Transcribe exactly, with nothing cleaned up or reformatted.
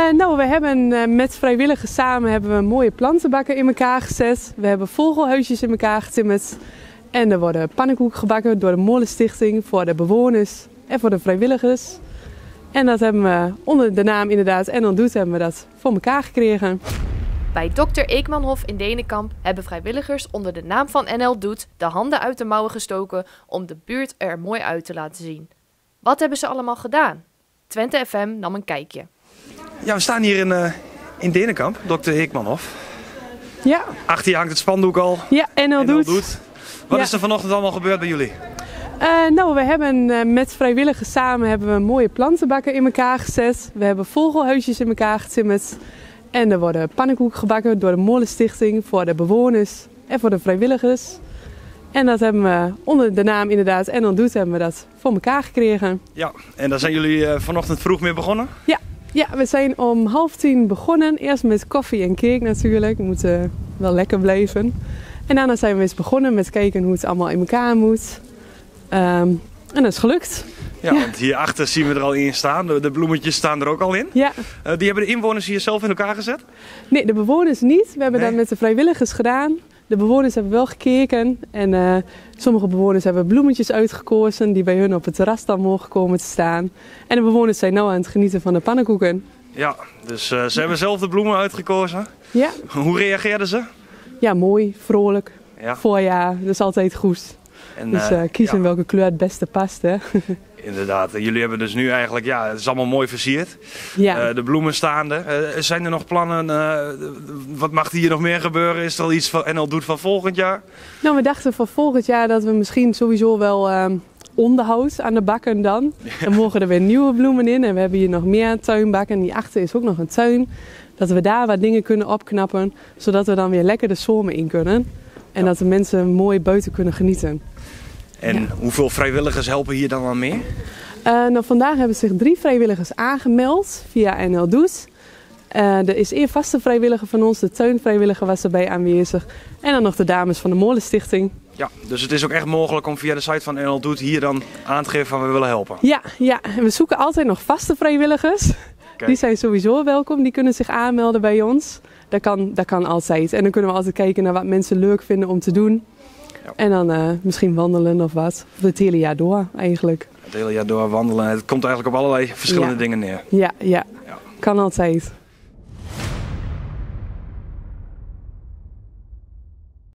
nou, we hebben uh, met vrijwilligers samen hebben we mooie plantenbakken in elkaar gezet. We hebben vogelhuisjes in elkaar getimmerd. En er worden pannenkoeken gebakken door de Molenstichting voor de bewoners en voor de vrijwilligers. En dat hebben we onder de naam inderdaad N L Doet hebben we dat voor elkaar gekregen. Bij dokter Eekmanhof in Denenkamp hebben vrijwilligers onder de naam van N L Doet de handen uit de mouwen gestoken om de buurt er mooi uit te laten zien. Wat hebben ze allemaal gedaan? Twente F M nam een kijkje. Ja, we staan hier in, uh, in Denenkamp, dokter Eekmanhof. Ja. Achter je hangt het spandoek al. Ja, N L Doet. N L Doet. Wat ja. is er vanochtend allemaal gebeurd bij jullie? Uh, nou, we hebben uh, met vrijwilligers samen hebben we mooie plantenbakken in elkaar gezet. We hebben vogelhuisjes in elkaar getimmerd. En er worden pannenkoeken gebakken door de Molenstichting voor de bewoners en voor de vrijwilligers. En dat hebben we onder de naam inderdaad N L Doet hebben we dat voor elkaar gekregen. Ja, en daar zijn jullie uh, vanochtend vroeg mee begonnen? Ja, ja, we zijn om half tien begonnen. Eerst met koffie en cake natuurlijk. We moeten uh, wel lekker blijven. En daarna zijn we eens begonnen met kijken hoe het allemaal in elkaar moet. Um, en dat is gelukt. Ja, ja, want hierachter zien we er al in staan. De, de bloemetjes staan er ook al in. Ja. Uh, die hebben de inwoners hier zelf in elkaar gezet? Nee, de bewoners niet. We hebben nee. dat met de vrijwilligers gedaan. De bewoners hebben wel gekeken. En uh, sommige bewoners hebben bloemetjes uitgekozen die bij hun op het terras dan mogen komen te staan. En de bewoners zijn nu aan het genieten van de pannenkoeken. Ja, dus uh, ze hebben zelf de bloemen uitgekozen. Ja. Hoe reageerden ze? Ja, mooi, vrolijk. Ja. Voorjaar, dat is altijd goed. En, dus uh, kiezen ja. welke kleur het beste past, hè. Inderdaad, jullie hebben dus nu eigenlijk, ja, het is allemaal mooi versierd. Ja. Uh, de bloemen staande. Uh, zijn er nog plannen? Uh, wat mag hier nog meer gebeuren? Is er al iets van N L Doet van volgend jaar? Nou, we dachten voor volgend jaar dat we misschien sowieso wel uh, onderhoud aan de bakken dan. Ja. Dan mogen er weer nieuwe bloemen in. En we hebben hier nog meer tuinbakken. Hierachter is ook nog een tuin. Dat we daar wat dingen kunnen opknappen. Zodat we dan weer lekker de zomer in kunnen. En ja. dat de mensen mooi buiten kunnen genieten. En ja. hoeveel vrijwilligers helpen hier dan aan mee? Uh, nou, vandaag hebben zich drie vrijwilligers aangemeld via N L Doet. Uh, er is één vaste vrijwilliger van ons, de tuinvrijwilliger was erbij aanwezig. En dan nog de dames van de Molenstichting. Ja, dus het is ook echt mogelijk om via de site van N L Doet hier dan aan te geven van we willen helpen. Ja, ja, en we zoeken altijd nog vaste vrijwilligers. Kijk. Die zijn sowieso welkom, die kunnen zich aanmelden bij ons. Dat kan, dat kan altijd. En dan kunnen we altijd kijken naar wat mensen leuk vinden om te doen. Ja. En dan uh, misschien wandelen of wat. Of het hele jaar door eigenlijk. Het hele jaar door wandelen. Het komt eigenlijk op allerlei verschillende ja. dingen neer. Ja, ja, ja. Kan altijd.